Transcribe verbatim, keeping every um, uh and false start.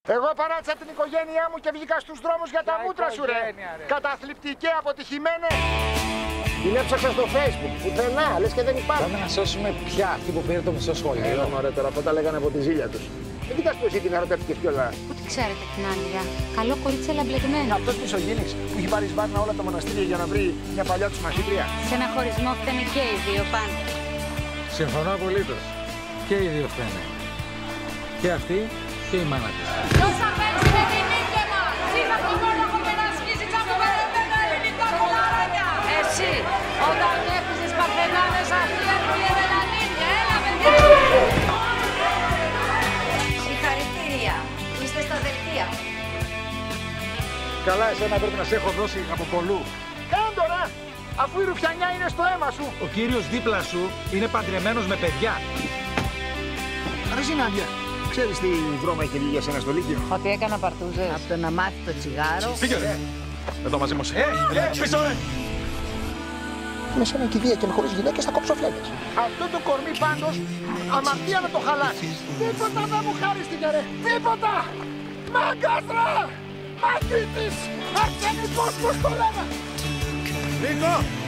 Εγώ παράτησα την οικογένειά μου και βγήκα στους δρόμους για τα Για μούτρα σου, ρε. ρε. Καταθλιπτική, αποτυχημένε. Την έψαξα στο Facebook, πουθενά, λες και δεν υπάρχει. Πάμε να σώσουμε πια αυτή που πήρε το μισό σχολείο. Έλα μωρέ τώρα, από τα λέγανε από τη ζήλια τους. Δεν κοιτάς που εσύ την ερωτεύτηκες κιόλα. Πού τη ξέρετε την Άννηρα. Καλό κορίτσι, αλλά μπλεγμένο. Αυτός μισογίνης που έχει πάρει σβάρνα όλα τα μοναστήρια για να βρει μια παλιά τους μαχήτρια. Σε ένα χωρισμό φταίνε και οι δύο πάντα. Συμφωνώ απολύτως. Και οι δύο φταίνε. Και αυτή και η μάνα της. Όσα παίξουμε την ίδια μας! Σήμερα το μόνο έχω περάσει και ζητά μου περαιμένα ελληνικά κολαράκια! Εσύ, όταν έφυγες παρθενάδες αυτή έρχονται μελανίνια, έλα παιδιά! Συγχαρητήρια. Είστε στα δελτία. Καλά, εσένα πρέπει να σε έχω δώσει από πολλού. Κάντο ρε, αφού η ρουφιανιά είναι στο αίμα σου. Ο κύριος δίπλα σου είναι παντρεμένος με παιδιά. Ρε Ζηνάντια, ξέρεις τι δρόμα έχει βγει για σένα στο Λύκειο? Ότι έκανα παρτούζες. Από το να μάθει το τσιγάρο. Πήγε ρε. Εδώ μαζί μας. Ε, ε, πίσω ρε. Με σένα κηδεία και με χωρίς γυναίκες θα κόψω φλέβες. Αυτό το κορμί πάντως, αμαρτία να το χαλάσει. Τίποτα δεν μου χάριστηκε ρε, τίποτα! Μάγκας ρε! Μαγκίτης! Αρσενικός, πώς το λέμε! Νίκο!